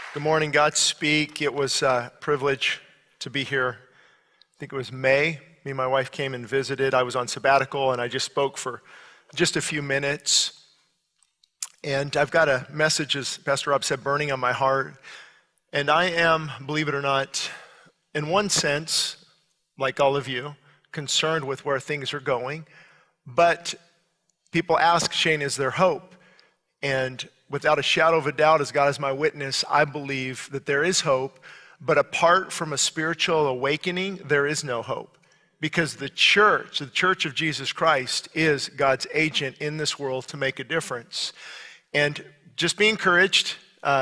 Good morning, God Speak. It was a privilege to be here. I think it was May. Me and my wife came and visited. I was on sabbatical and I just spoke for just a few minutes. And I've got a message, as Pastor Rob said, burning on my heart. And I am, believe it or not, in one sense, like all of you, concerned with where things are going. But people ask, Shane, is there hope? And without a shadow of a doubt, as God is my witness, I believe that there is hope, but apart from a spiritual awakening, there is no hope. Because the church of Jesus Christ, is God's agent in this world to make a difference. And just be encouraged,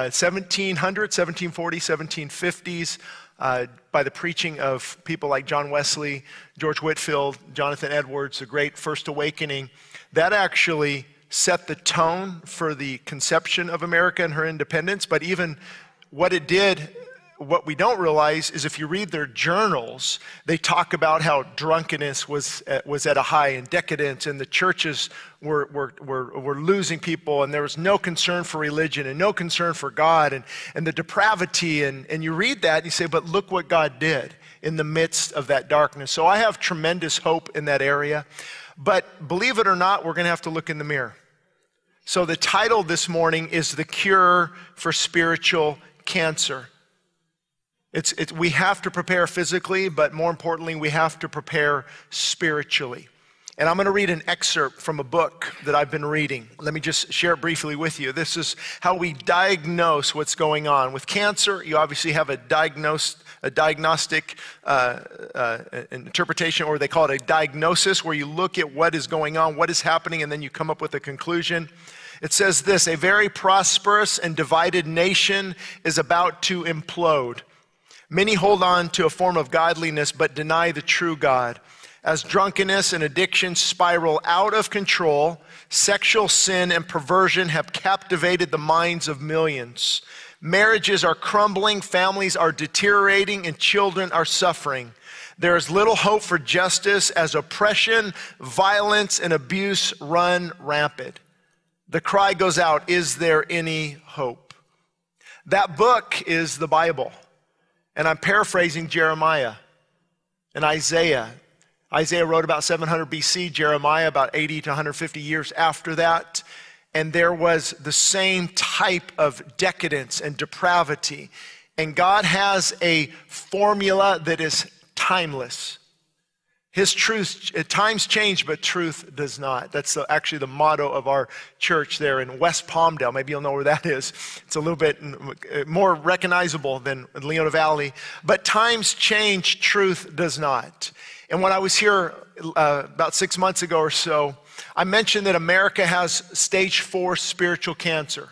1740s, 1750s, by the preaching of people like John Wesley, George Whitefield, Jonathan Edwards, the great First Awakening, that actually set the tone for the conception of America and her independence. But even what it did, what we don't realize is if you read their journals, they talk about how drunkenness was at a high and decadence, and the churches were losing people, and there was no concern for religion and no concern for God and the depravity. And you read that and you say, but look what God did in the midst of that darkness. So I have tremendous hope in that area. But believe it or not, we're going to have to look in the mirror. So the title this morning is The Cure for Spiritual Cancer. We have to prepare physically, but more importantly, we have to prepare spiritually. And I'm going to read an excerpt from a book that I've been reading. Let me just share it briefly with you. This is how we diagnose what's going on. With cancer, you obviously have a diagnostic interpretation, or they call it a diagnosis, where you look at what is going on, what is happening, and then you come up with a conclusion. It says this: a very prosperous and divided nation is about to implode. Many hold on to a form of godliness but deny the true God. As drunkenness and addiction spiral out of control, sexual sin and perversion have captivated the minds of millions. Marriages are crumbling, families are deteriorating, and children are suffering. There is little hope for justice as oppression, violence, and abuse run rampant. The cry goes out, is there any hope? That book is the Bible. And I'm paraphrasing Jeremiah and Isaiah. Isaiah wrote about 700 BC, Jeremiah about 80 to 150 years after that. And there was the same type of decadence and depravity. And God has a formula that is timeless. His truth, times change, but truth does not. That's actually the motto of our church there in West Palmdale. Maybe you'll know where that is. It's a little bit more recognizable than Leona Valley. But times change, truth does not. And when I was here about 6 months ago or so, I mentioned that America has stage 4 spiritual cancer.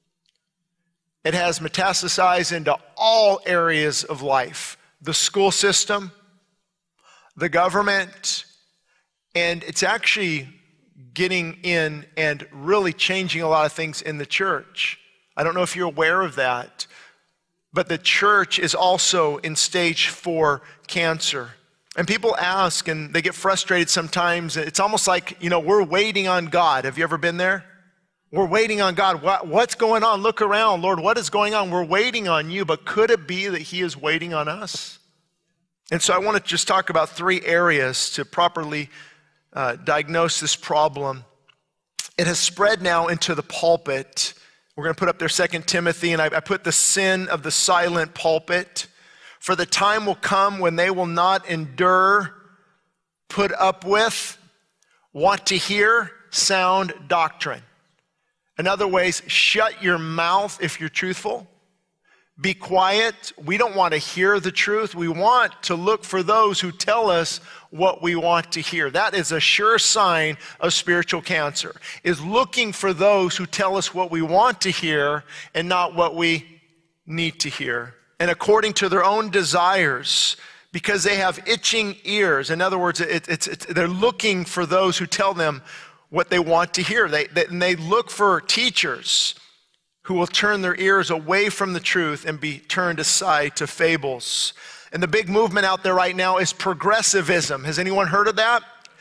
It has metastasized into all areas of life. The school system, the government, and it's actually getting in and really changing a lot of things in the church. I don't know if you're aware of that, but the church is also in stage 4 cancer. And people ask, and they get frustrated sometimes. It's almost like, we're waiting on God. Have you ever been there? We're waiting on God. What's going on? Look around, Lord, what is going on? We're waiting on you, but could it be that he is waiting on us? And so I want to just talk about 3 areas to properly diagnose this problem. It has spread now into the pulpit. We're going to put up there 2 Timothy, and I put the sin of the silent pulpit. For the time will come when they will not endure, put up with, want to hear sound doctrine. In other ways, shut your mouth if you're truthful. Be quiet. We don't want to hear the truth. We want to look for those who tell us what we want to hear. That is a sure sign of spiritual cancer, is looking for those who tell us what we want to hear and not what we need to hear. And according to their own desires, because they have itching ears. In other words, they're looking for those who tell them what they want to hear. They look for teachers who will turn their ears away from the truth and be turned aside to fables. And the big movement out there right now is progressivism. Has anyone heard of that?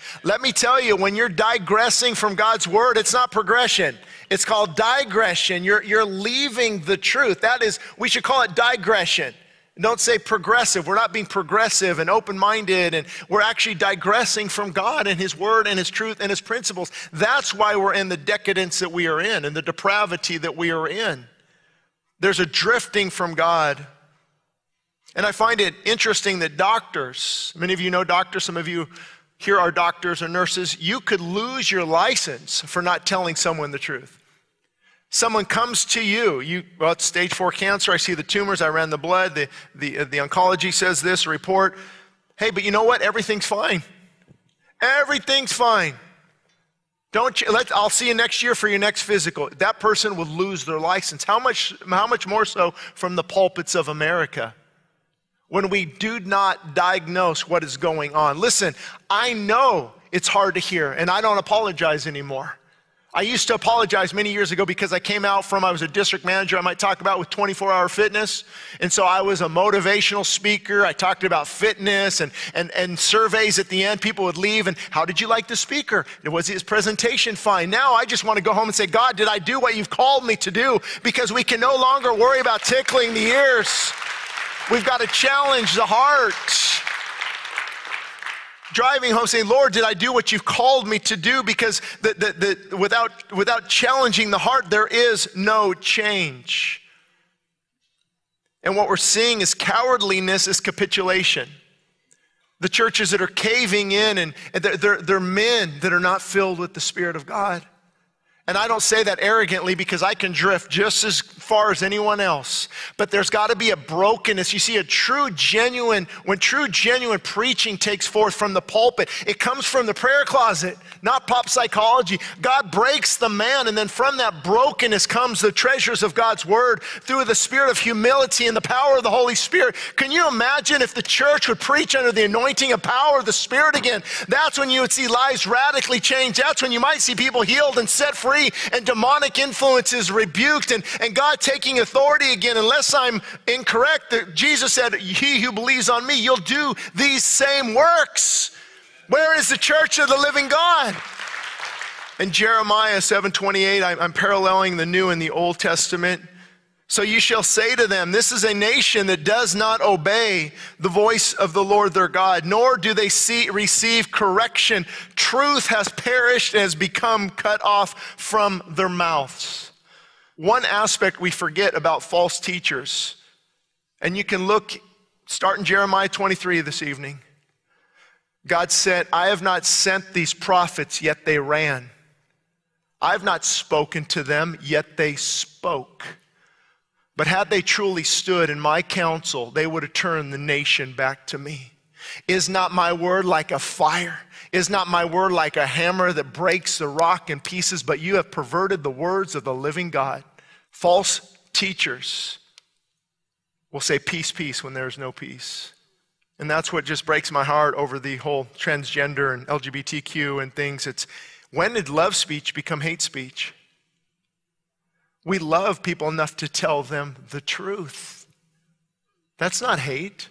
Let me tell you, when you're digressing from God's word, it's not progression. It's called digression. You're leaving the truth. That is, we should call it digression. Don't say progressive. We're not being progressive and open-minded, and we're actually digressing from God and his word and his truth and his principles. That's why we're in the decadence that we are in and the depravity that we are in. There's a drifting from God. And I find it interesting that doctors, many of you know doctors, some of you here are doctors or nurses, you could lose your license for not telling someone the truth. Someone comes to you, well, it's stage 4 cancer, I see the tumors, I ran the blood, the oncology says this report. Hey, but you know what? Everything's fine. Everything's fine. I'll see you next year for your next physical. That person will lose their license. How much more so from the pulpits of America? When we do not diagnose what is going on. Listen, I know it's hard to hear, and I don't apologize anymore. I used to apologize many years ago because I was a district manager, I might talk about with 24-hour fitness. And so I was a motivational speaker. I talked about fitness and surveys at the end. People would leave and, how did you like the speaker? Was his presentation fine? Now I just want to go home and say, God, did I do what you've called me to do? Because we can no longer worry about tickling the ears. We've got to challenge the heart. Driving home saying, Lord, did I do what you've called me to do? Because without challenging the heart, there is no change. And what we're seeing is cowardliness is capitulation. The churches that are caving in, and they're men that are not filled with the Spirit of God. And I don't say that arrogantly because I can drift just as far as anyone else. But there's got to be a brokenness. You see, when true, genuine preaching takes forth from the pulpit, it comes from the prayer closet, not pop psychology. God breaks the man, and then from that brokenness comes the treasures of God's word through the spirit of humility and the power of the Holy Spirit. Can you imagine if the church would preach under the anointing of power of the Spirit again? That's when you would see lives radically changed. That's when you might see people healed and set free, and demonic influences rebuked, and God taking authority again. Unless I'm incorrect, Jesus said, he who believes on me, you'll do these same works. Where is the church of the living God? In Jeremiah 7:28, I'm paralleling the New and the Old Testament. So you shall say to them, this is a nation that does not obey the voice of the Lord their God, nor do they receive correction. Truth has perished and has become cut off from their mouths. One aspect we forget about false teachers, and you can start in Jeremiah 23 this evening. God said, I have not sent these prophets, yet they ran. I have not spoken to them, yet they spoke. But had they truly stood in my counsel, they would have turned the nation back to me. Is not my word like a fire? Is not my word like a hammer that breaks the rock in pieces? But you have perverted the words of the living God. False teachers will say peace, peace when there is no peace. And that's what just breaks my heart over the whole transgender and LGBTQ and things. It's, when did love speech become hate speech? We love people enough to tell them the truth. That's not hate.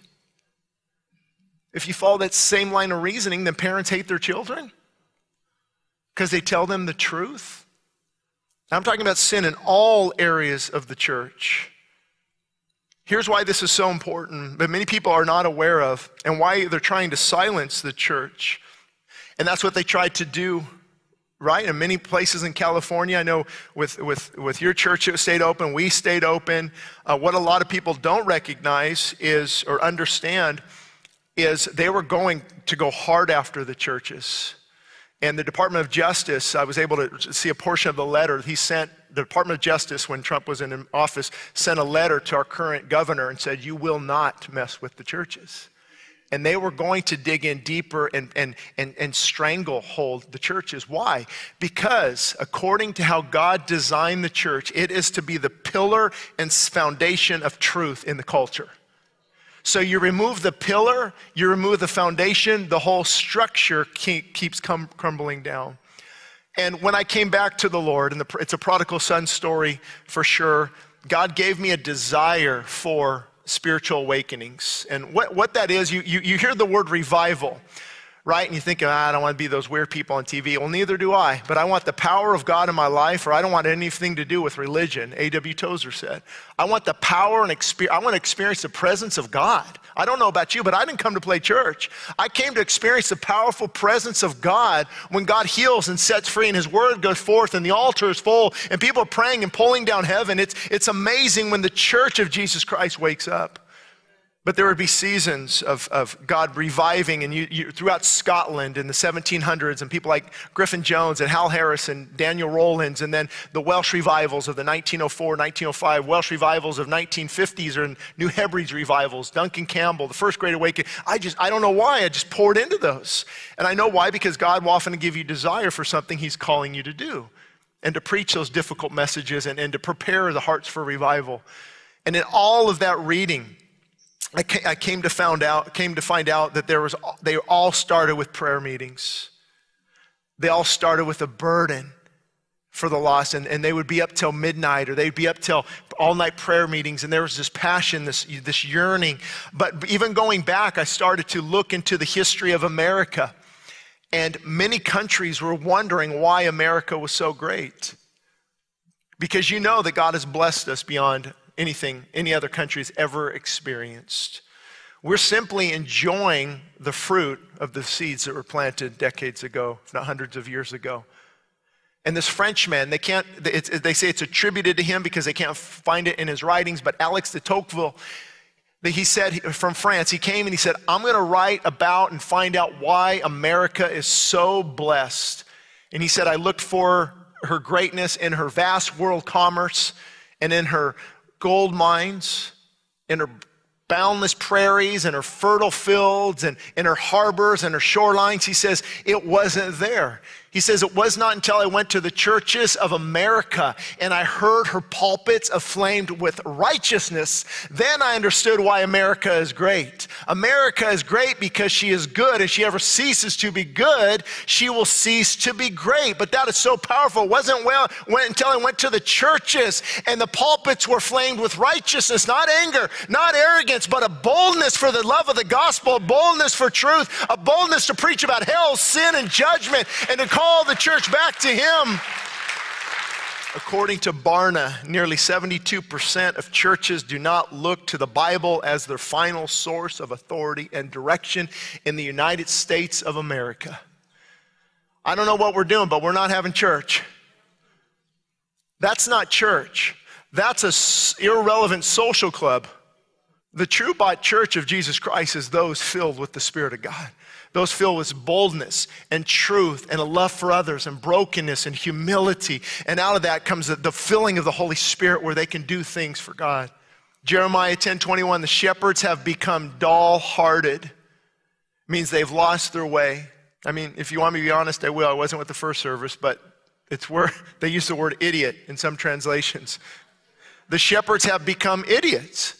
If you follow that same line of reasoning, then parents hate their children because they tell them the truth. I'm talking about sin in all areas of the church. Here's why this is so important, but many people are not aware of, and why they're trying to silence the church. And that's what they tried to do. Right? In many places in California, I know with your church it stayed open, we stayed open. What a lot of people don't recognize is, or understand, is they were going to go hard after the churches. And the Department of Justice, I was able to see a portion of the letter he sent. The Department of Justice, when Trump was in office, sent a letter to our current governor and said, you will not mess with the churches. And they were going to dig in deeper and stranglehold the churches. Why? Because according to how God designed the church, it is to be the pillar and foundation of truth in the culture. So you remove the pillar, you remove the foundation, the whole structure keeps crumbling down. And when I came back to the Lord, and it's a prodigal son story for sure, God gave me a desire for spiritual awakenings. And what that is, you hear the word revival. right? And you think, I don't want to be those weird people on TV. Well, neither do I. But I want the power of God in my life, or I don't want anything to do with religion, A.W. Tozer said. I want the power and I want to experience the presence of God. I don't know about you, but I didn't come to play church. I came to experience the powerful presence of God when God heals and sets free and his word goes forth and the altar is full and people are praying and pulling down heaven. It's amazing when the church of Jesus Christ wakes up. But there would be seasons of God reviving, and you throughout Scotland in the 1700s, and people like Griffin Jones and Hal Harris and Daniel Rowlands, and then the Welsh revivals of the 1904, 1905, Welsh revivals of 1950s, or New Hebrides revivals, Duncan Campbell, the First Great Awakening. I don't know why, I just poured into those. And I know why, because God will often give you desire for something he's calling you to do, and to preach those difficult messages and to prepare the hearts for revival. And in all of that reading, I came to find out that they all started with prayer meetings. They all started with a burden for the lost, and they would be up till midnight, or they'd be up till all-night prayer meetings, and there was this passion, this yearning. But even going back, I started to look into the history of America, and many countries were wondering why America was so great. Because you know that God has blessed us beyond anything any other country's ever experienced. We're simply enjoying the fruit of the seeds that were planted decades ago, if not hundreds of years ago. And this Frenchman, they say it's attributed to him because they can't find it in his writings, but Alex de Tocqueville, he said, from France, he came and he said, I'm going to write about and find out why America is so blessed. And he said, I looked for her greatness in her vast world commerce and in her gold mines, in her boundless prairies and her fertile fields and in her harbors and her shorelines. He says, it wasn't there. He says, it was not until I went to the churches of America and I heard her pulpits aflamed with righteousness, then I understood why America is great. America is great because she is good. If she ever ceases to be good, she will cease to be great. But that is so powerful. It wasn't until I went to the churches and the pulpits were flamed with righteousness, not anger, not arrogance, but a boldness for the love of the gospel, a boldness for truth, a boldness to preach about hell, sin, and judgment, and to call the church back to him. According to Barna, nearly 72% of churches do not look to the Bible as their final source of authority and direction in the United States of America. I don't know what we're doing, but we're not having church. That's not church. That's an irrelevant social club. The true church of Jesus Christ is those filled with the Spirit of God. Those filled with boldness and truth and a love for others and brokenness and humility. And out of that comes the filling of the Holy Spirit where they can do things for God. Jeremiah 10:21, the shepherds have become dull-hearted. Means they've lost their way. I mean, if you want me to be honest, I will. I wasn't with the first service, but it's where they use the word idiot in some translations. The shepherds have become idiots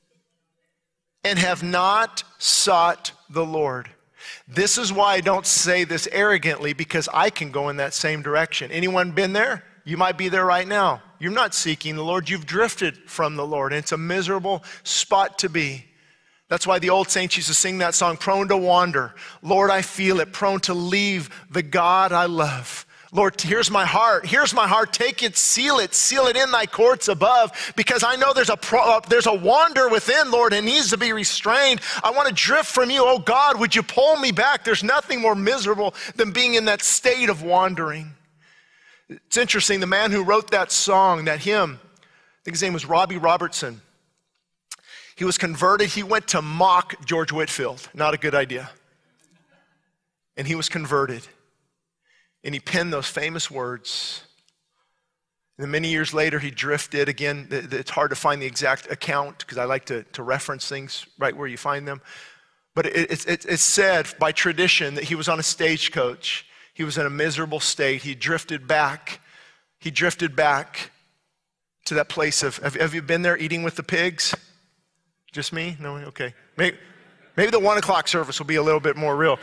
and have not sought the Lord. This is why I don't say this arrogantly, because I can go in that same direction. Anyone been there? You might be there right now. You're not seeking the Lord. You've drifted from the Lord, and it's a miserable spot to be. That's why the old saints used to sing that song, prone to wander. Lord, I feel it, prone to leave the God I love. Lord, here's my heart. Here's my heart. Take it, seal it in thy courts above, because I know there's a wander within, Lord, and needs to be restrained. I want to drift from you. Oh God, would you pull me back? There's nothing more miserable than being in that state of wandering. It's interesting, the man who wrote that song, that hymn, I think his name was Robbie Robertson. He was converted. He went to mock George Whitefield. Not a good idea. And he was converted. And he penned those famous words. And then many years later, he drifted. Again, it's hard to find the exact account because I like to reference things right where you find them. But it's said by tradition that he was on a stagecoach. He was in a miserable state. He drifted back. He drifted back to that place of, have you been there eating with the pigs? Just me? No? Okay. Maybe the 1 o'clock service will be a little bit more real.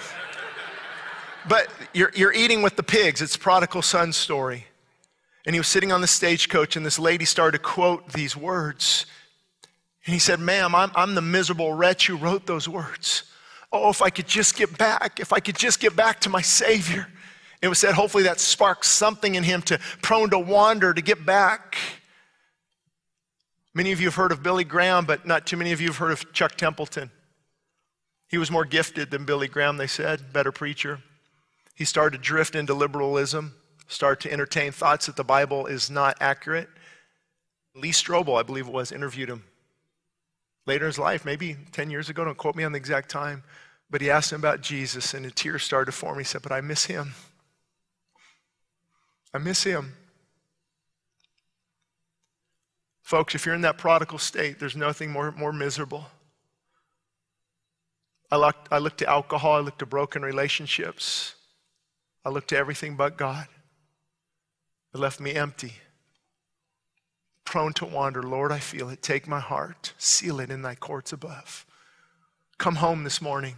But you're eating with the pigs. It's prodigal son story. And he was sitting on the stagecoach, and this lady started to quote these words. And he said, ma'am, I'm the miserable wretch who wrote those words. Oh, if I could just get back, if I could just get back to my Savior. It was said, hopefully that sparks something in him to prone to wander, to get back. Many of you have heard of Billy Graham, but not too many of you have heard of Chuck Templeton. He was more gifted than Billy Graham, they said, better preacher. He started to drift into liberalism, started to entertain thoughts that the Bible is not accurate. Lee Strobel, I believe it was, interviewed him later in his life, maybe 10 years ago, don't quote me on the exact time, but he asked him about Jesus and a tear started to form. He said, but I miss him. I miss him. Folks, if you're in that prodigal state, there's nothing more miserable. I look to alcohol, I look to broken relationships. I look to everything but God. It left me empty, prone to wander. Lord, I feel it. Take my heart, seal it in thy courts above. Come home this morning.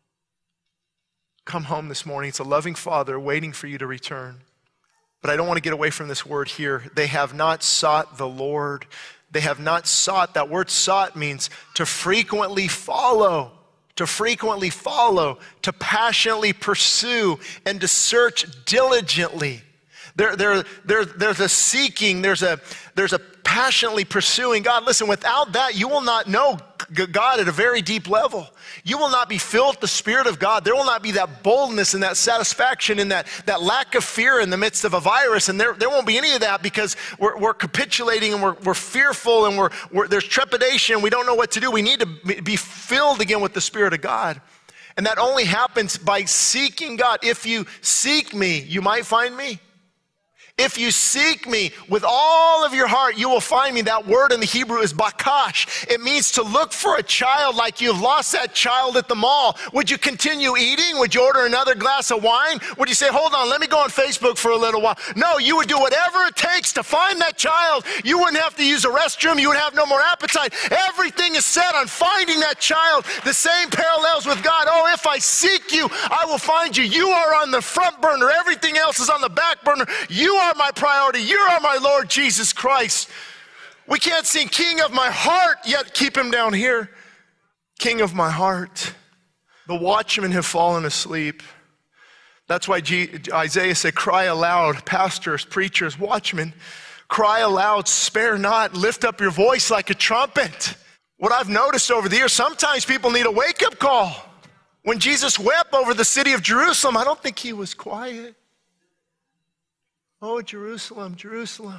Come home this morning. It's a loving Father waiting for you to return. But I don't want to get away from this word here. They have not sought the Lord. They have not sought. That word sought means to frequently follow. To frequently follow, to passionately pursue, and to search diligently. There's a seeking, there's a passionately pursuing God. Listen, without that, you will not know God at a very deep level. You will not be filled with the Spirit of God. There will not be that boldness and that satisfaction and that lack of fear in the midst of a virus. And there won't be any of that because we're capitulating and we're fearful and there's trepidation. We don't know what to do. We need to be filled again with the Spirit of God. And that only happens by seeking God. If you seek me, you might find me. If you seek me with all of your heart, you will find me. That word in the Hebrew is bakash. It means to look for a child like you've lost that child at the mall. Would you continue eating? Would you order another glass of wine? Would you say, hold on, let me go on Facebook for a little while? No, you would do whatever it takes to find that child. You wouldn't have to use a restroom. You would have no more appetite. Everything is set on finding that child. The same parallels with God. Oh, if I seek you, I will find you. You are on the front burner. Everything else is on the back burner. You are my priority. You are my Lord Jesus Christ. We can't sing King of my heart, yet keep him down here. King of my heart. The watchmen have fallen asleep. That's why Isaiah said, cry aloud, pastors, preachers, watchmen, cry aloud, spare not, lift up your voice like a trumpet. What I've noticed over the years, sometimes people need a wake-up call. When Jesus wept over the city of Jerusalem, I don't think he was quiet. Oh, Jerusalem, Jerusalem.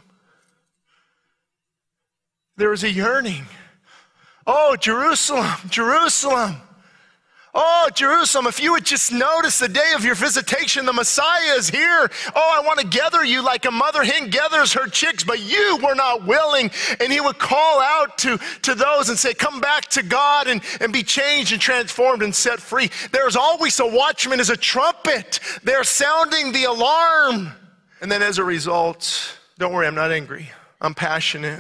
There was a yearning. Oh, Jerusalem, Jerusalem. Oh, Jerusalem, if you would just notice the day of your visitation, the Messiah is here. Oh, I want to gather you like a mother hen gathers her chicks, but you were not willing. And he would call out to those and say, come back to God and be changed and transformed and set free. There's always a watchman as a trumpet. They're sounding the alarm. And then as a result, don't worry, I'm not angry. I'm passionate.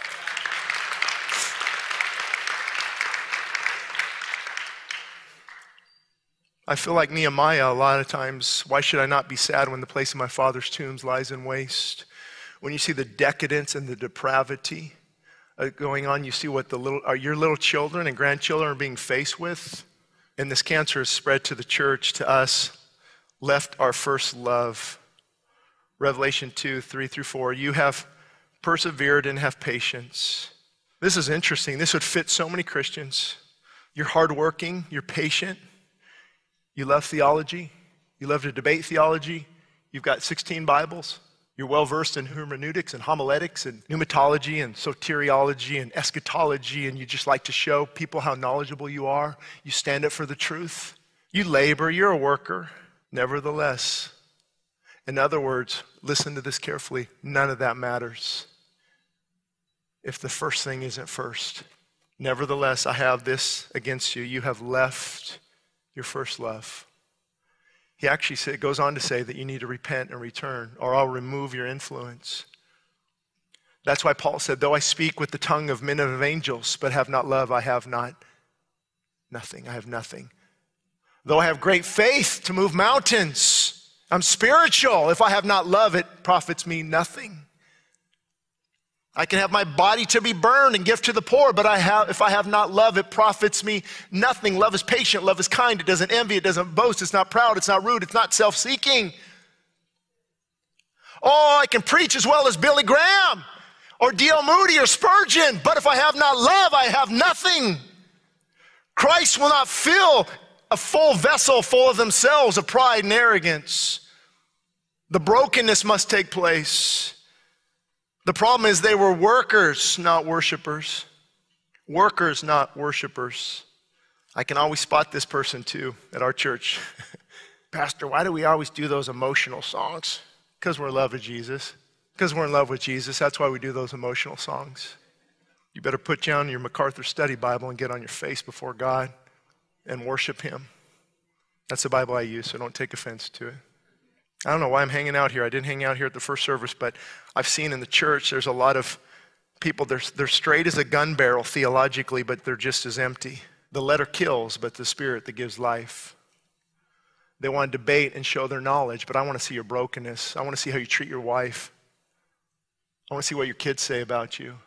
I feel like Nehemiah a lot of times. Why should I not be sad when the place of my father's tombs lies in waste? When you see the decadence and the depravity going on, you see what your little children and grandchildren are being faced with. And this cancer has spread to the church, to us, left our first love. Revelation 2, 3 through 4, you have persevered and have patience. This is interesting. This would fit so many Christians. You're hardworking, you're patient, you love theology, you love to debate theology, you've got 16 Bibles, you're well-versed in hermeneutics and homiletics and pneumatology and soteriology and eschatology, and you just like to show people how knowledgeable you are. You stand up for the truth. You labor, you're a worker. Nevertheless, in other words, listen to this carefully, none of that matters if the first thing isn't first. Nevertheless, I have this against you. You have left your first love. He actually goes on to say that you need to repent and return, or I'll remove your influence. That's why Paul said, though I speak with the tongue of men and of angels, but have not love, I have nothing. I have nothing. Though I have great faith to move mountains, I'm spiritual. If I have not love, it profits me nothing. I can have my body to be burned and give to the poor, but if I have not love, it profits me nothing. Love is patient, love is kind, it doesn't envy, it doesn't boast, it's not proud, it's not rude, it's not self-seeking. Oh, I can preach as well as Billy Graham or D.L. Moody or Spurgeon, but if I have not love, I have nothing. Christ will not fill a full vessel full of themselves, of pride and arrogance. The brokenness must take place. The problem is they were workers, not worshipers. Workers, not worshipers. I can always spot this person too at our church. Pastor, why do we always do those emotional songs? Because we're in love with Jesus. Because we're in love with Jesus, that's why we do those emotional songs. You better put down your MacArthur Study Bible and get on your face before God and worship him. That's the Bible I use, so don't take offense to it. I don't know why I'm hanging out here. I didn't hang out here at the first service, but I've seen in the church there's a lot of people, they're straight as a gun barrel theologically, but they're just as empty. The letter kills, but the spirit that gives life. They want to debate and show their knowledge, but I want to see your brokenness. I want to see how you treat your wife. I want to see what your kids say about you.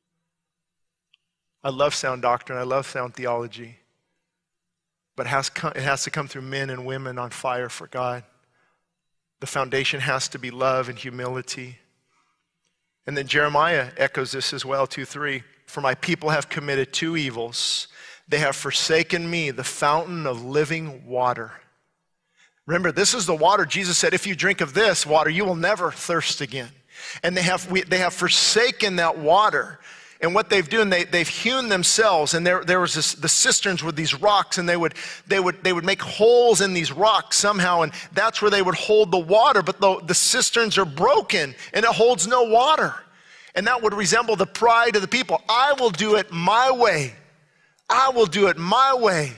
I love sound doctrine. I love sound theology. But it has to come through men and women on fire for God. The foundation has to be love and humility. And then Jeremiah echoes this as well, 2:3. For my people have committed two evils. They have forsaken me, the fountain of living water. Remember, this is the water. Jesus said, if you drink of this water, you will never thirst again. And they have forsaken that water. And what they've done, they've hewn themselves, and there was the cisterns with these rocks, and they would make holes in these rocks somehow, and that's where they would hold the water. But the cisterns are broken, and it holds no water. And that would resemble the pride of the people. I will do it my way. I will do it my way.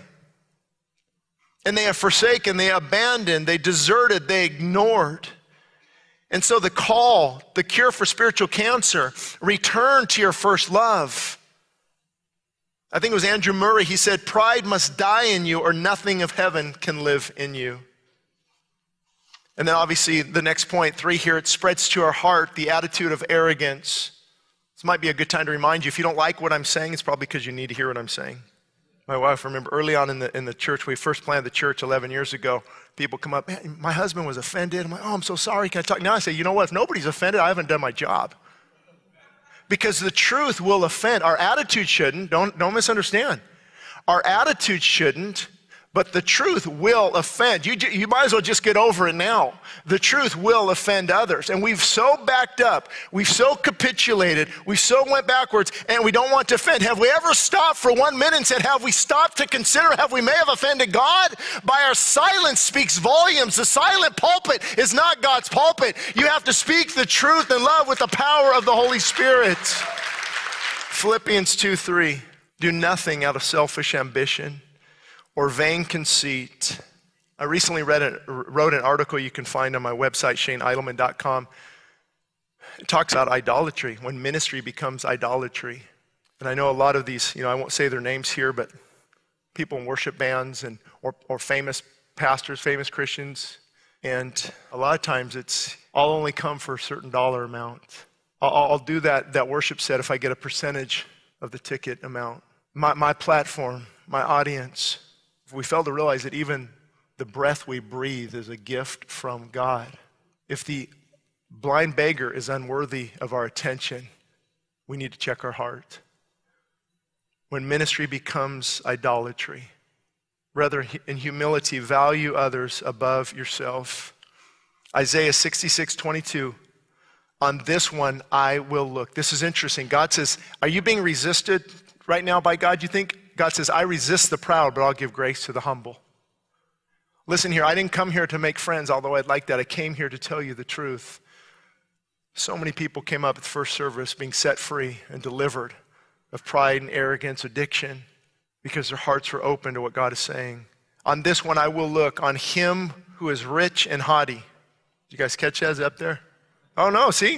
And they have forsaken, they abandoned, they deserted, they ignored. And so the call, the cure for spiritual cancer, return to your first love. I think it was Andrew Murray, he said, pride must die in you or nothing of heaven can live in you. And then obviously the next point, 3 here, it spreads to our heart the attitude of arrogance. This might be a good time to remind you, if you don't like what I'm saying, it's probably because you need to hear what I'm saying. My wife, remember early on in the church, we first planted the church 11 years ago, people come up, man, my husband was offended. I'm like, oh, I'm so sorry, can I talk? Now I say, you know what, if nobody's offended, I haven't done my job. Because the truth will offend. Our attitude shouldn't, don't misunderstand. Our attitude shouldn't, but the truth will offend. You might as well just get over it now. The truth will offend others. And we've so backed up, we've so capitulated, we so went backwards, and we don't want to offend. Have we ever stopped for 1 minute and said, have we stopped to consider, have we may have offended God? By our silence speaks volumes. The silent pulpit is not God's pulpit. You have to speak the truth and love with the power of the Holy Spirit. Philippians 2:3, do nothing out of selfish ambition or vain conceit. I recently wrote an article you can find on my website, Idleman.com. It talks about idolatry, when ministry becomes idolatry. And I know a lot of these, I won't say their names here, but people in worship bands or famous pastors, famous Christians. And a lot of times I'll only come for a certain dollar amount. I'll do that worship set if I get a percentage of the ticket amount. My platform, my audience. We fail to realize that even the breath we breathe is a gift from God. If the blind beggar is unworthy of our attention, we need to check our heart. When ministry becomes idolatry, rather in humility, value others above yourself. Isaiah 66:22, on this one I will look. This is interesting. God says, are you being resisted right now by God, you think? God says, I resist the proud, but I'll give grace to the humble. Listen here, I didn't come here to make friends, although I'd like that. I came here to tell you the truth. So many people came up at the first service being set free and delivered of pride and arrogance, addiction, because their hearts were open to what God is saying. On this one I will look, on him who is rich and haughty. Did you guys catch that? Is it up there? Oh no, see?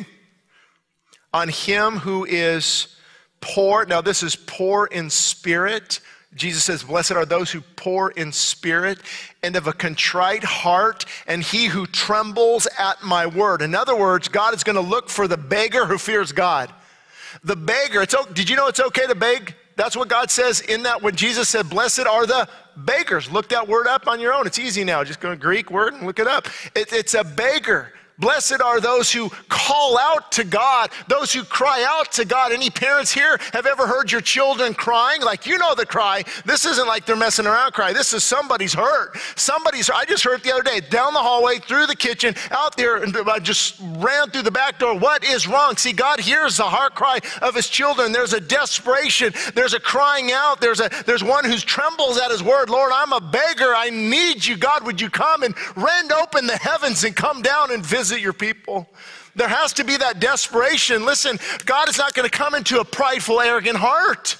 On him who is poor, now this is poor in spirit. Jesus says, blessed are those who poor in spirit and of a contrite heart, and he who trembles at my word. In other words, God is going to look for the beggar who fears God. The beggar, did you know it's okay to beg? That's what God says in that when Jesus said, blessed are the beggars. Look that word up on your own. It's easy now. Just go to Greek word and look it up. It's a beggar. Blessed are those who call out to God, those who cry out to God. Any parents here have ever heard your children crying? Like, you know the cry. This isn't like they're messing around cry. This is somebody's hurt. I just heard it the other day, down the hallway, through the kitchen, out there, and I just ran through the back door. What is wrong? See, God hears the heart cry of his children. There's a desperation. There's a crying out. There's one who trembles at his word. Lord, I'm a beggar. I need you. God, would you come and rend open the heavens and come down and visit your people? There has to be that desperation. Listen, God is not going to come into a prideful, arrogant heart.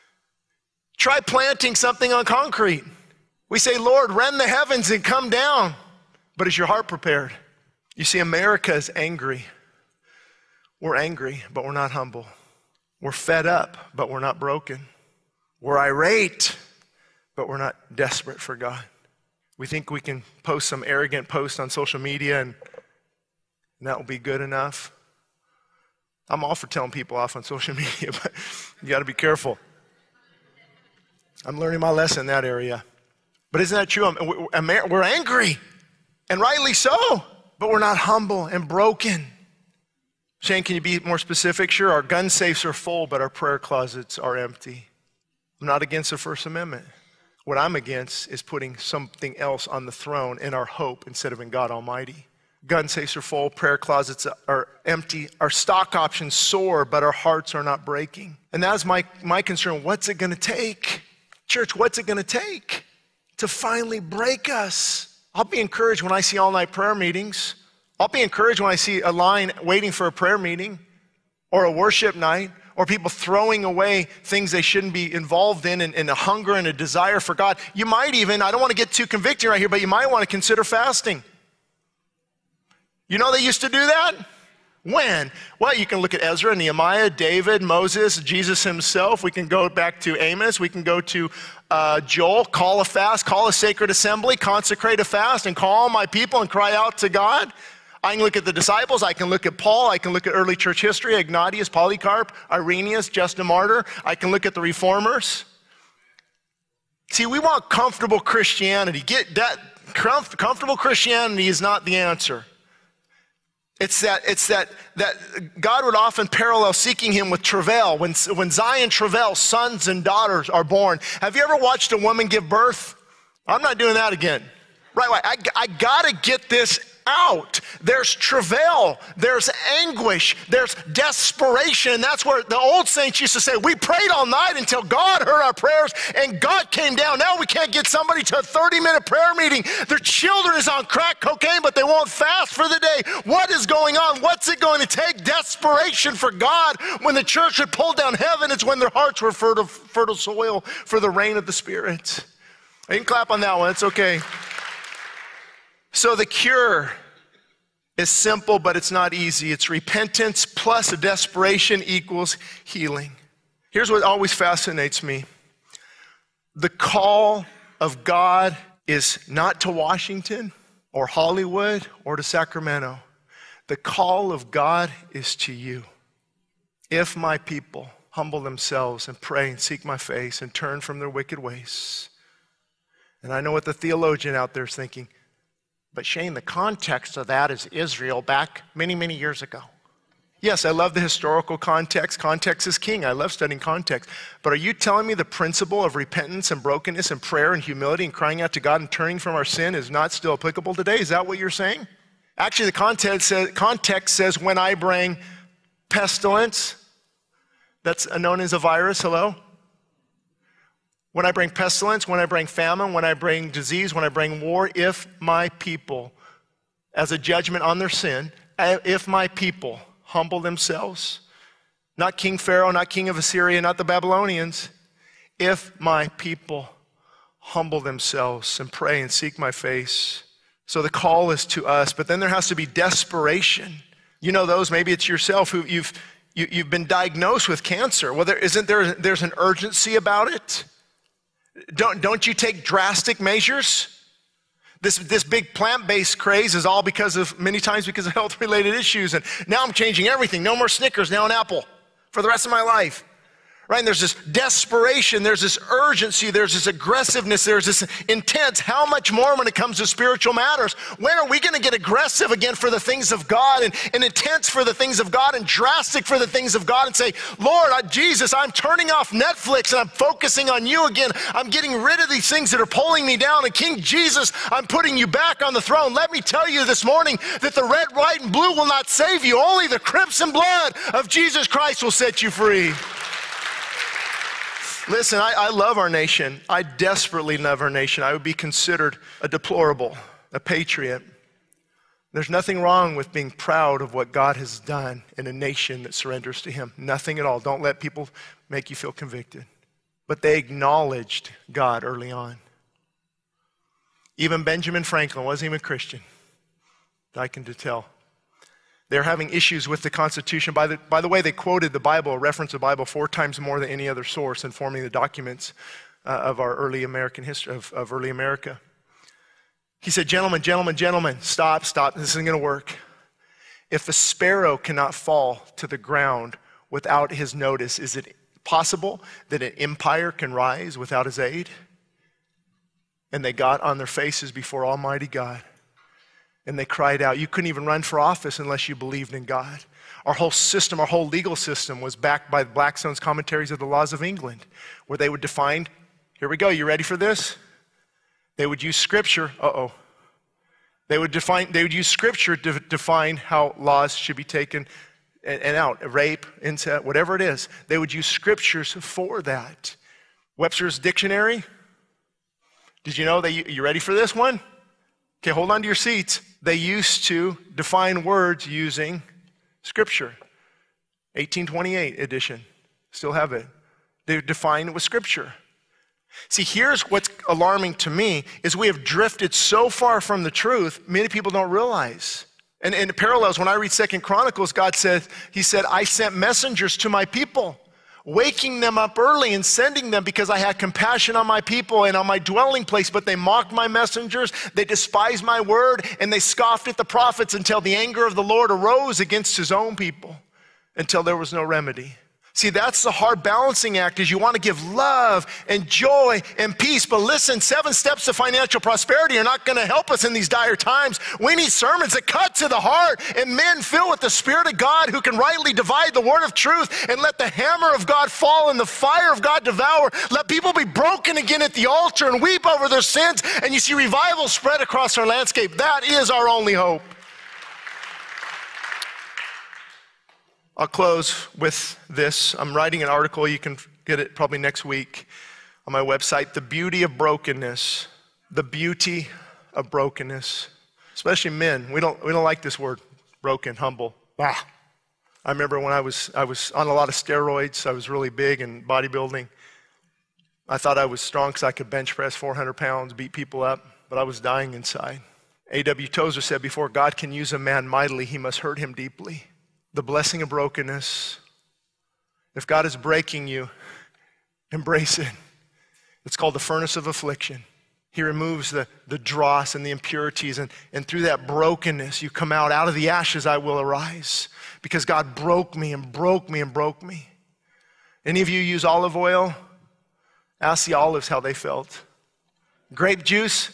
Try planting something on concrete. We say, Lord, rend the heavens and come down. But is your heart prepared? You see, America is angry. We're angry, but we're not humble. We're fed up, but we're not broken. We're irate, but we're not desperate for God. We think we can post some arrogant post on social media and that will be good enough. I'm all for telling people off on social media, but you got to be careful. I'm learning my lesson in that area. But isn't that true? We're angry, and rightly so, but we're not humble and broken. Shane, can you be more specific? Sure, our gun safes are full, but our prayer closets are empty. I'm not against the First Amendment. What I'm against is putting something else on the throne in our hope instead of in God Almighty. Gun safes are full, prayer closets are empty, our stock options soar, but our hearts are not breaking. And that's my concern. What's it gonna take? Church, what's it gonna take to finally break us? I'll be encouraged when I see all-night prayer meetings. I'll be encouraged when I see a line waiting for a prayer meeting or a worship night or people throwing away things they shouldn't be involved in and a hunger and a desire for God. You might even, I don't wanna get too convicting right here, but you might wanna consider fasting. You know they used to do that? When? Well, you can look at Ezra, Nehemiah, David, Moses, Jesus himself. We can go back to Amos. We can go to Joel. Call a fast, call a sacred assembly, consecrate a fast, and call my people and cry out to God. I can look at the disciples. I can look at Paul. I can look at early church history, Ignatius, Polycarp, Irenaeus, Justin Martyr. I can look at the reformers. See, we want comfortable Christianity. Get that. Comfortable Christianity is not the answer. It's that God would often parallel seeking him with travail. When Zion travails, sons and daughters are born. Have you ever watched a woman give birth? I'm not doing that again. Right, I gotta get this out. There's travail, there's anguish, there's desperation. That's where the old saints used to say, we prayed all night until God heard our prayers and God came down. Now we can't get somebody to a 30-minute prayer meeting. Their children is on crack cocaine, but they won't fast for the day. What is going on? What's it going to take? Desperation for God. When the church would pull down heaven, it's when their hearts were fertile soil for the rain of the Spirit. You can clap on that one, it's okay. So the cure is simple, but it's not easy. It's repentance plus a desperation equals healing. Here's what always fascinates me. The call of God is not to Washington or Hollywood or to Sacramento. The call of God is to you. If my people humble themselves and pray and seek my face and turn from their wicked ways. And I know what the theologian out there is thinking, but Shane, the context of that is Israel back many, many years ago. Yes, I love the historical context. Context is king. I love studying context. But are you telling me the principle of repentance and brokenness and prayer and humility and crying out to God and turning from our sin is not still applicable today? Is that what you're saying? Actually, the context says when I bring pestilence, that's known as a virus, hello? When I bring pestilence, when I bring famine, when I bring disease, when I bring war, if my people, as a judgment on their sin, if my people humble themselves, not King Pharaoh, not king of Assyria, not the Babylonians, if my people humble themselves and pray and seek my face. So the call is to us, but then there has to be desperation. You know those, maybe it's yourself who you've been diagnosed with cancer. Well, there's an urgency about it. Don't you take drastic measures? This big plant-based craze is all many times because of health-related issues. And now I'm changing everything. No more Snickers, now an apple for the rest of my life. Right? And there's this desperation, there's this urgency, there's this aggressiveness, there's this intense. How much more when it comes to spiritual matters? When are we going to get aggressive again for the things of God and intense for the things of God and drastic for the things of God and say, Lord, Jesus, I'm turning off Netflix and I'm focusing on you again. I'm getting rid of these things that are pulling me down. And King Jesus, I'm putting you back on the throne. Let me tell you this morning that the red, white, and blue will not save you. Only the crimson blood of Jesus Christ will set you free. Listen, I love our nation. I desperately love our nation. I would be considered a deplorable, a patriot. There's nothing wrong with being proud of what God has done in a nation that surrenders to him. Nothing at all. Don't let people make you feel convicted. But they acknowledged God early on. Even Benjamin Franklin wasn't even a Christian. I can tell. They're having issues with the Constitution. By the way, they quoted the Bible, referenced the Bible 4 times more than any other source in forming the documents of our early American history, of early America. He said, gentlemen, stop, this isn't going to work. If a sparrow cannot fall to the ground without his notice, is it possible that an empire can rise without his aid? And they got on their faces before Almighty God. And they cried out, you couldn't even run for office unless you believed in God. Our whole system, our whole legal system was backed by Blackstone's commentaries of the laws of England, where they would define, here we go, you ready for this? They would use scripture, They would use scripture to define how laws should be taken and out, rape, incest, whatever it is. They would use scriptures for that. Webster's dictionary, did you know you ready for this one? Okay, hold on to your seats. They used to define words using scripture. 1828 edition, still have it. They define it with scripture. See, here's what's alarming to me is we have drifted so far from the truth, many people don't realize. And in parallels, when I read 2 Chronicles, God said, he said, I sent messengers to my people, waking them up early and sending them because I had compassion on my people and on my dwelling place, but they mocked my messengers, they despised my word, and they scoffed at the prophets until the anger of the Lord arose against his own people, until there was no remedy. See, that's the hard balancing act, is you want to give love and joy and peace. But listen, 7 steps to financial prosperity are not going to help us in these dire times. We need sermons that cut to the heart and men filled with the Spirit of God who can rightly divide the word of truth and let the hammer of God fall and the fire of God devour. Let people be broken again at the altar and weep over their sins. And you see revival spread across our landscape. That is our only hope. I'll close with this. I'm writing an article. You can get it probably next week on my website. The beauty of brokenness. The beauty of brokenness. Especially men. We don't like this word, broken, humble. I remember when I was on a lot of steroids. I was really big in bodybuilding. I thought I was strong because I could bench press 400 pounds, beat people up, but I was dying inside. A.W. Tozer said, before God can use a man mightily, he must hurt him deeply. The blessing of brokenness. If God is breaking you, embrace it. It's called the furnace of affliction. He removes the dross and the impurities, and through that brokenness, you come out of the ashes I will arise, because God broke me and broke me and broke me. Any of you use olive oil? Ask the olives how they felt. Grape juice,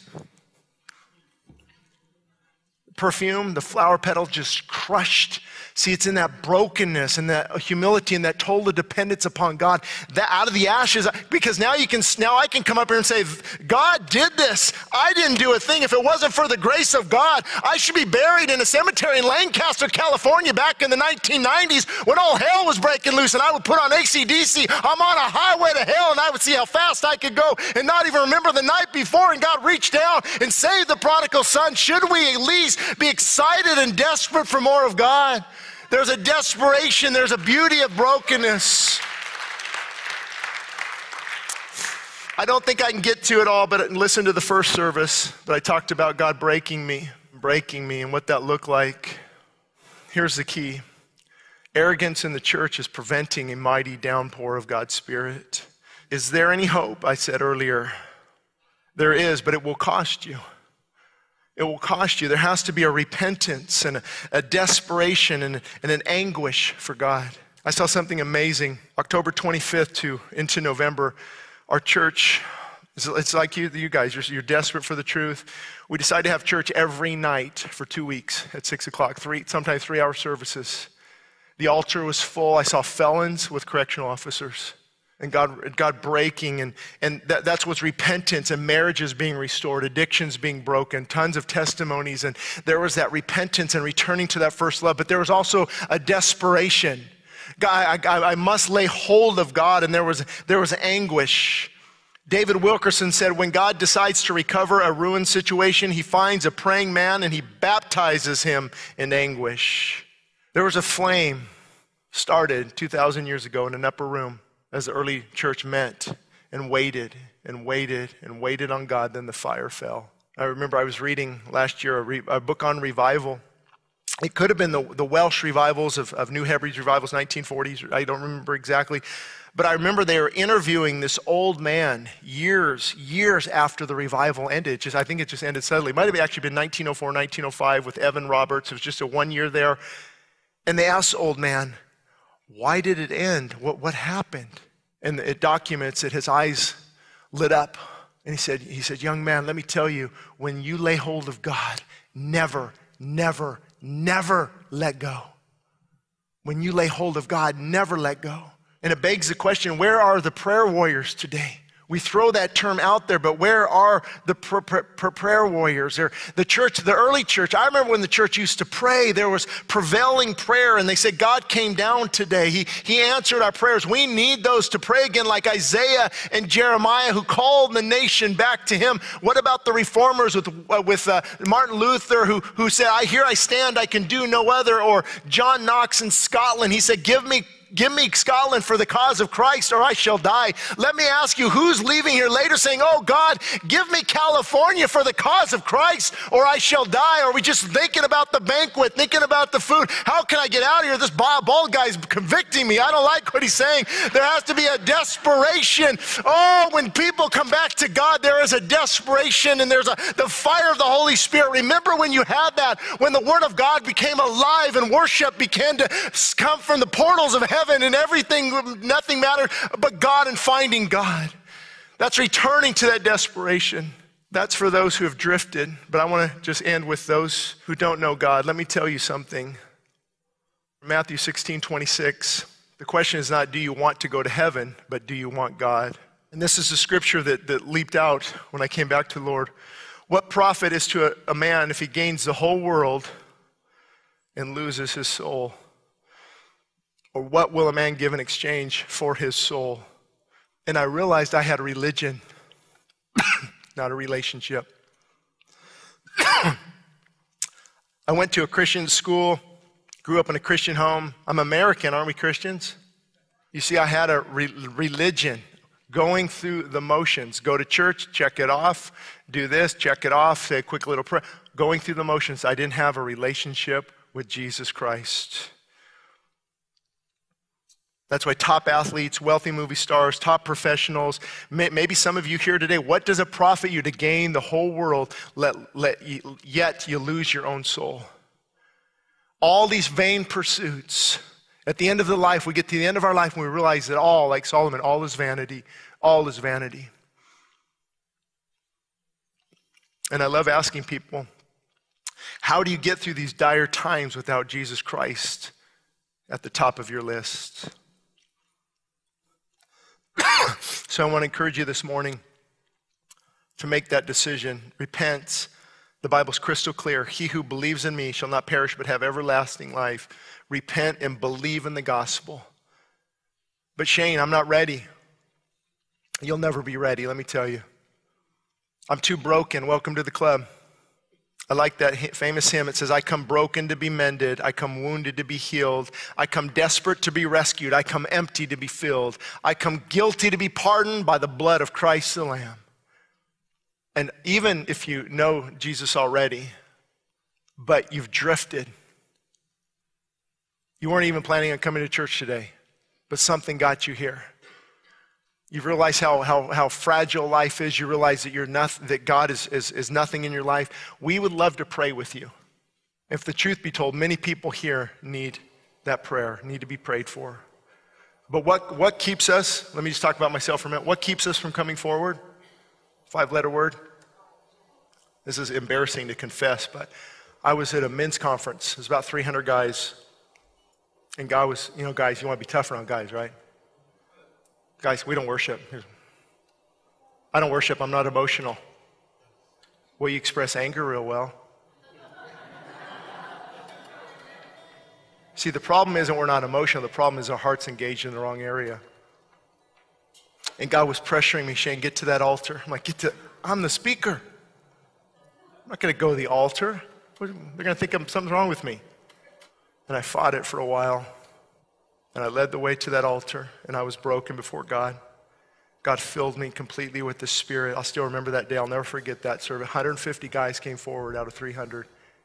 perfume, the flower petal just crushed. See, it's in that brokenness and that humility and that total dependence upon God, that out of the ashes, because now I can come up here and say, God did this. I didn't do a thing. If it wasn't for the grace of God, I should be buried in a cemetery in Lancaster, California back in the 1990s when all hell was breaking loose, and I would put on AC/DC. I'm on a highway to hell, and I would see how fast I could go and not even remember the night before, and God reached down and saved the prodigal son. Should we at least be excited and desperate for more of God? There's a desperation, there's a beauty of brokenness. I don't think I can get to it all, but listen to the first service that I talked about God breaking me, and what that looked like. Here's the key. Arrogance in the church is preventing a mighty downpour of God's Spirit. Is there any hope? I said earlier, there is, but it will cost you. It will cost you. There has to be a repentance and a desperation and an anguish for God. I saw something amazing. October 25th into November, our church, it's like you guys, you're desperate for the truth. We decided to have church every night for 2 weeks at 6 o'clock, sometimes 3-hour services. The altar was full. I saw felons with correctional officers. And God breaking, and that's what's repentance, and marriages being restored, addictions being broken, tons of testimonies, and there was that repentance and returning to that first love, but there was also a desperation. God, I must lay hold of God, and there was anguish. David Wilkerson said, when God decides to recover a ruined situation, he finds a praying man and he baptizes him in anguish. There was a flame started 2,000 years ago in an upper room as the early church met and waited and waited and waited on God, then the fire fell. I remember I was reading last year a book on revival. It could have been the Welsh revivals of New Hebrides revivals, 1940s, I don't remember exactly. But I remember they were interviewing this old man years after the revival ended. I think it just ended suddenly. It might have actually been 1904, 1905 with Evan Roberts. It was just a 1 year there. And they asked the old man, why did it end? What happened? And it documents that his eyes lit up. And he said, young man, let me tell you, when you lay hold of God, never, never, never let go. When you lay hold of God, never let go. And it begs the question, where are the prayer warriors today? We throw that term out there, but where are the prayer warriors? Or the church, the early church, I remember when the church used to pray, there was prevailing prayer, and they said, God came down today. He answered our prayers. We need those to pray again, like Isaiah and Jeremiah, who called the nation back to him. What about the reformers with Martin Luther, who said, here I stand, I can do no other? Or John Knox in Scotland, he said, give me Scotland for the cause of Christ, or I shall die. Let me ask you, who's leaving here later saying, oh God, give me California for the cause of Christ, or I shall die? Or are we just thinking about the banquet, thinking about the food? How can I get out of here? This bald guy's convicting me. I don't like what he's saying. There has to be a desperation. Oh, when people come back to God, there is a desperation, and there's the fire of the Holy Spirit. Remember when you had that, when the Word of God became alive and worship began to come from the portals of heaven, and everything, nothing mattered but God and finding God. That's returning to that desperation. That's for those who have drifted, but I want to just end with those who don't know God. Let me tell you something. Matthew 16:26, the question is not, do you want to go to heaven, but do you want God? And this is the scripture that leaped out when I came back to the Lord. What profit is to a man if he gains the whole world and loses his soul? Or what will a man give in exchange for his soul? And I realized I had a religion, not a relationship. I went to a Christian school, grew up in a Christian home. I'm American, aren't we Christians? You see, I had a religion, going through the motions. Go to church, check it off. Do this, check it off, say a quick little prayer. Going through the motions. I didn't have a relationship with Jesus Christ. That's why top athletes, wealthy movie stars, top professionals, maybe some of you here today, what does it profit you to gain the whole world, yet you lose your own soul? All these vain pursuits. At the end of the life, we get to the end of our life and we realize that all, like Solomon, all is vanity. All is vanity. And I love asking people, how do you get through these dire times without Jesus Christ at the top of your list? So I want to encourage you this morning to make that decision. Repent. The Bible's crystal clear. He who believes in me shall not perish but have everlasting life. Repent and believe in the gospel. But Shane, I'm not ready. You'll never be ready, let me tell you. I'm too broken. Welcome to the club. I like that famous hymn. It says, I come broken to be mended. I come wounded to be healed. I come desperate to be rescued. I come empty to be filled. I come guilty to be pardoned by the blood of Christ the Lamb. And even if you know Jesus already, but you've drifted, you weren't even planning on coming to church today, but something got you here. You realize how fragile life is. You realize that that God is nothing in your life. We would love to pray with you. If the truth be told, many people here need that prayer, need to be prayed for. But what keeps us, let me just talk about myself for a minute. What keeps us from coming forward? 5-letter word. This is embarrassing to confess, but I was at a men's conference. There's about 300 guys. And God was, guys, you want to be tough around guys, right? Guys, we don't worship. I don't worship. I'm not emotional. Well, you express anger real well. See, the problem isn't we're not emotional. The problem is our heart's engaged in the wrong area. And God was pressuring me, Shane, get to that altar. I'm like, I'm the speaker. I'm not going to go to the altar. They're going to think something's wrong with me. And I fought it for a while. And I led the way to that altar. And I was broken before God. God filled me completely with the Spirit. I'll still remember that day. I'll never forget that service. 150 guys came forward out of 300.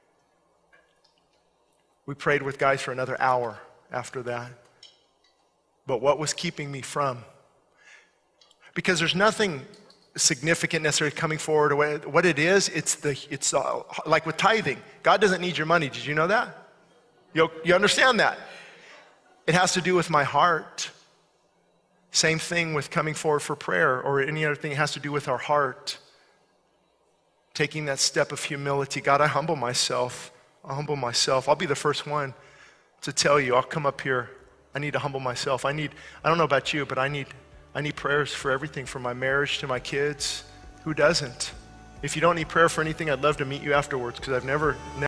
We prayed with guys for another hour after that. But what was keeping me from? Because there's nothing significant necessarily coming forward. What it is, it's like with tithing. God doesn't need your money. Did you know that? You understand that? It has to do with my heart. Same thing with coming forward for prayer or any other thing. It has to do with our heart. Taking that step of humility. God, I humble myself. I'll be the first one to tell you, I'll come up here. I need to humble myself. I don't know about you, but I need prayers for everything, from my marriage to my kids. Who doesn't? If you don't need prayer for anything, I'd love to meet you afterwards, because I've never